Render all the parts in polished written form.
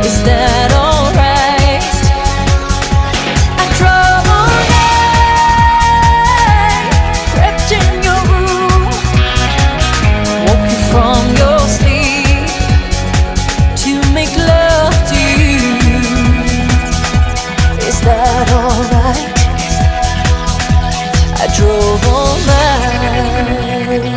Is that alright? I drove all night, crept in your room, woke you from your sleep to make love to you. Is that alright? I drove all night.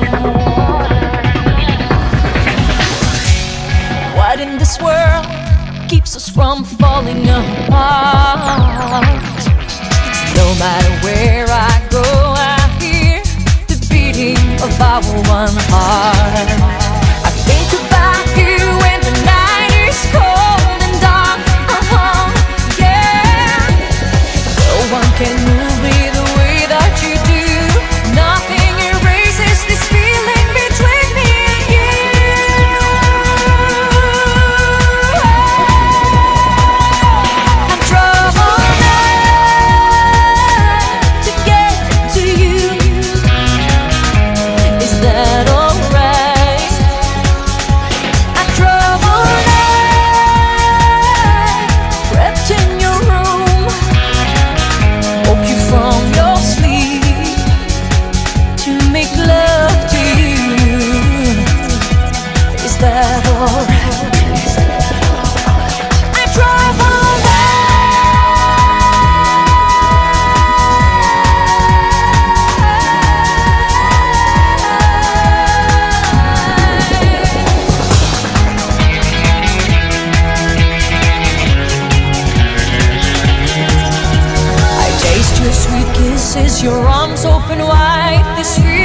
What in this world keeps us from falling apart? No matter where I go, I hear the beating of our one heart. I think about you when the night is cold and dark. Yeah. No one can move me the way that you do. Nothing erases this feeling between me and you. I drove all night to get to you. Is that alright? I drove all night, crept in your room, woke you from your sleep to make love to you. Is that alright? I drove all night. I taste your sweet kisses, your arms open wide. This feeling